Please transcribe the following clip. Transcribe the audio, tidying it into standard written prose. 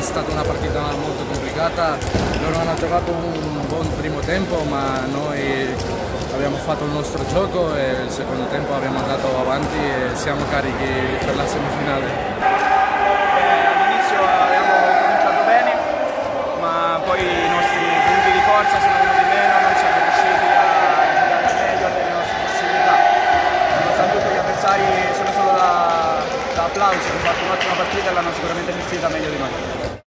stata una partita molto complicata, loro hanno giocato un buon primo tempo ma noi abbiamo fatto il nostro gioco e il secondo tempo abbiamo andato avanti e siamo carichi per la semifinale. All'inizio abbiamo cominciato bene ma poi i nostri punti di forza sono venuti meno, non siamo riusciti a giocare meglio delle nostre possibilità. Nonostante tutto gli avversari sono solo da applausi, hanno fatto un'ottima partita e l'hanno sicuramente gestita meglio di noi.